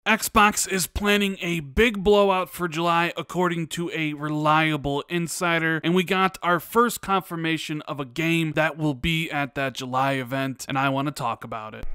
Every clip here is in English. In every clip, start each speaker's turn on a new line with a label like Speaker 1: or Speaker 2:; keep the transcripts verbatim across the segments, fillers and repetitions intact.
Speaker 1: Xbox is planning a big blowout for July according to a reliable insider, and we got our first confirmation of a game that will be at that July event, and I want to talk about it.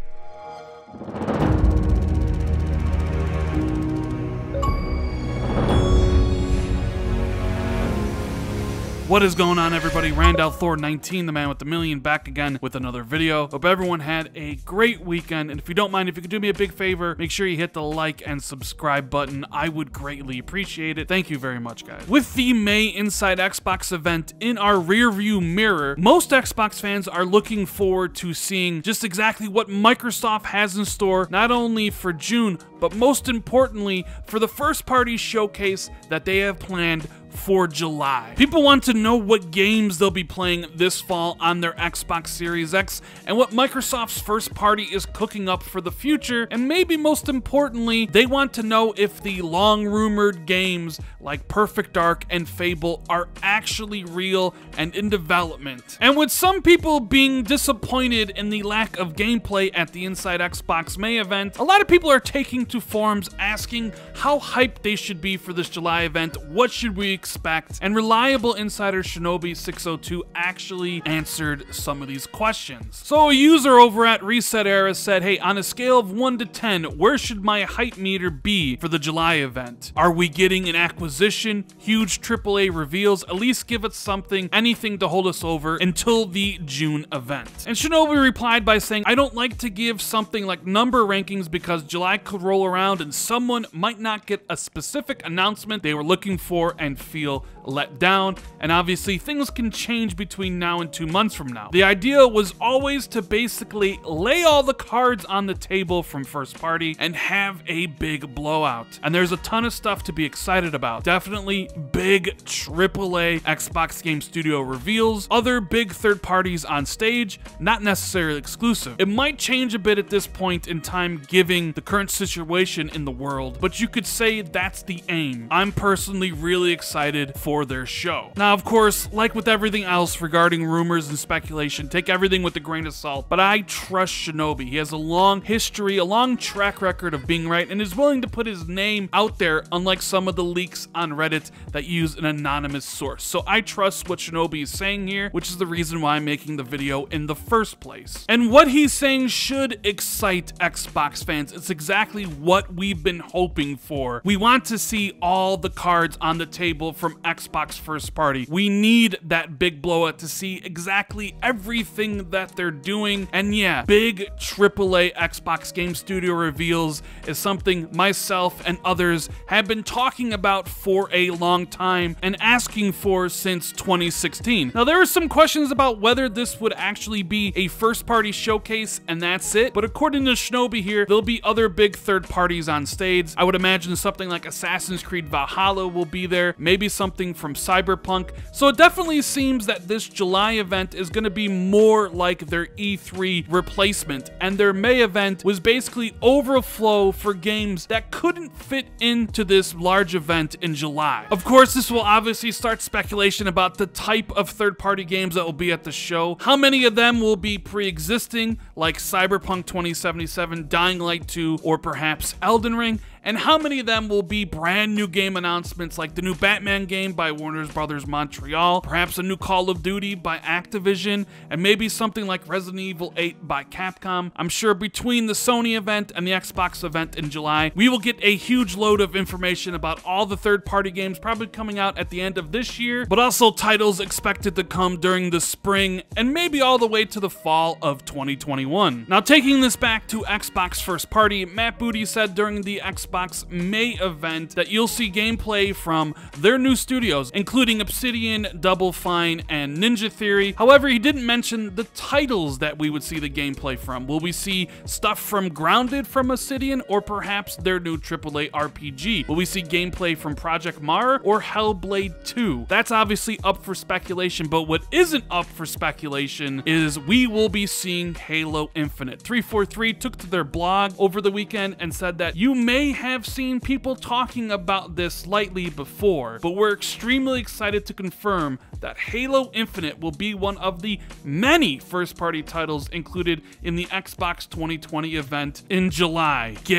Speaker 1: What is going on, everybody? Randall Thor nineteen, the man with the million, back again with another video. Hope everyone had a great weekend, and if you don't mind, if you could do me a big favor, make sure you hit the like and subscribe button. I would greatly appreciate it. Thank you very much, guys. With the May Inside Xbox event in our rearview mirror, most Xbox fans are looking forward to seeing just exactly what Microsoft has in store, not only for June, but most importantly, for the first-party showcase that they have planned for July. People want to know what games they'll be playing this fall on their Xbox Series X and what Microsoft's first party is cooking up for the future, and maybe most importantly, they want to know if the long-rumored games like Perfect Dark and Fable are actually real and in development. And with some people being disappointed in the lack of gameplay at the Inside Xbox May event, a lot of people are taking to forums asking how hyped they should be for this July event, what should we expect, and reliable insider Shinobi six oh two actually answered some of these questions. So a user over at Reset Era said, hey, on a scale of one to ten, where should my hype meter be for the July event? Are we getting an acquisition, huge triple A reveals? At least give us something, anything to hold us over until the June event. And Shinobi replied by saying, I don't like to give something like number rankings because July could roll around and someone might not get a specific announcement they were looking for and feel let down, and obviously things can change between now and two months from now. The idea was always to basically lay all the cards on the table from first party and have a big blowout, and there's a ton of stuff to be excited about. Definitely big triple A Xbox Game Studio reveals, other big third parties on stage, not necessarily exclusive. It might change a bit at this point in time given the current situation in the world, but you could say that's the aim. I'm personally really excited for their show. Now, of course, like with everything else regarding rumors and speculation, take everything with a grain of salt, but I trust Shinobi. He has a long history, a long track record of being right, and is willing to put his name out there, unlike some of the leaks on Reddit that use an anonymous source. So I trust what Shinobi is saying here, which is the reason why I'm making the video in the first place. And what he's saying should excite Xbox fans. It's exactly what we've been hoping for. We want to see all the cards on the table from Xbox first party. We need that big blowout to see exactly everything that they're doing. And yeah, big triple A Xbox Game Studio reveals is something myself and others have been talking about for a long time and asking for since twenty sixteen. Now, there are some questions about whether this would actually be a first party showcase and that's it, but according to Shinobi here, there'll be other big third parties on stage. I would imagine something like Assassin's Creed Valhalla will be there, maybe something from Cyberpunk. So it definitely seems that this July event is going to be more like their E three replacement, and their May event was basically overflow for games that couldn't fit into this large event in July. Of course, this will obviously start speculation about the type of third-party games that will be at the show. How many of them will be pre-existing, like Cyberpunk twenty seventy-seven, Dying Light two, or perhaps Elden Ring? And how many of them will be brand new game announcements like the new Batman game by Warner Brothers Montreal, perhaps a new Call of Duty by Activision, and maybe something like Resident Evil eight by Capcom. I'm sure between the Sony event and the Xbox event in July, we will get a huge load of information about all the third-party games probably coming out at the end of this year, but also titles expected to come during the spring and maybe all the way to the fall of twenty twenty-one. Now, taking this back to Xbox first party, Matt Booty said during the Xbox Xbox May event that you'll see gameplay from their new studios, including Obsidian, Double Fine, and Ninja Theory. However, he didn't mention the titles that we would see the gameplay from. Will we see stuff from Grounded from Obsidian, or perhaps their new triple A R P G? Will we see gameplay from Project Mara or Hellblade two? That's obviously up for speculation, but what isn't up for speculation is we will be seeing Halo Infinite. three forty-three took to their blog over the weekend and said that you may have seen people talking about this lightly before, but we're extremely excited to confirm that Halo Infinite will be one of the many first-party titles included in the Xbox twenty twenty event in July. Get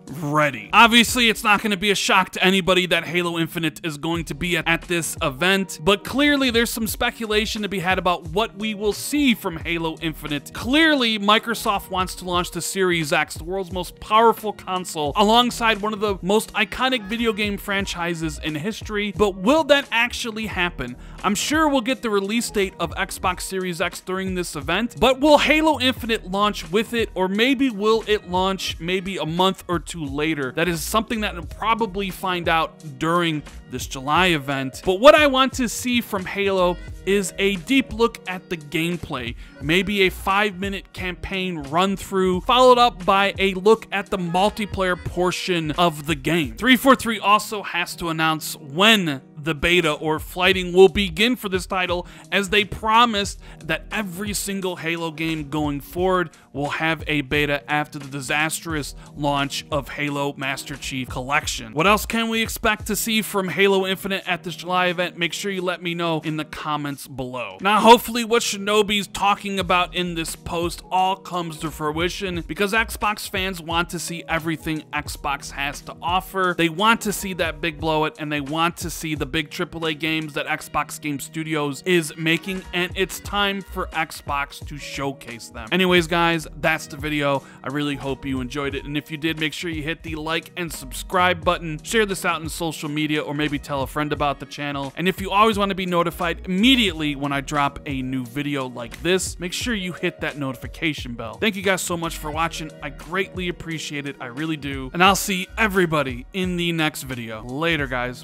Speaker 1: ready. Obviously, it's not going to be a shock to anybody that Halo Infinite is going to be at, at this event, but clearly there's some speculation to be had about what we will see from Halo Infinite. Clearly, Microsoft wants to launch the Series X, the world's most powerful console, alongside one of the most iconic video game franchises in history, but will that actually happen? I'm sure we'll get the release date of Xbox Series X during this event, but will Halo Infinite launch with it, or maybe will it launch maybe a month or two later? That is something that we'll probably find out during this July event. But what I want to see from Halo is a deep look at the gameplay, maybe a five minute campaign run through, followed up by a look at the multiplayer portion of the game. three forty-three also has to announce when the beta or flighting will begin for this title, as they promised that every single Halo game going forward will have a beta after the disastrous launch of Halo Master Chief Collection. What else can we expect to see from Halo Infinite at this July event? Make sure you let me know in the comments below. Now, hopefully what Shinobi's talking about in this post all comes to fruition, because Xbox fans want to see everything Xbox has to offer. They want to see that big blow it, and they want to see the big triple A games that Xbox Game Studios is making, and it's time for Xbox to showcase them. Anyways, guys, that's the video. I really hope you enjoyed it, and if you did, make sure you hit the like and subscribe button, share this out in social media, or maybe tell a friend about the channel. And if you always want to be notified immediately when I drop a new video like this, make sure you hit that notification bell. Thank you guys so much for watching. I greatly appreciate it. I really do. And I'll see everybody in the next video. Later, guys.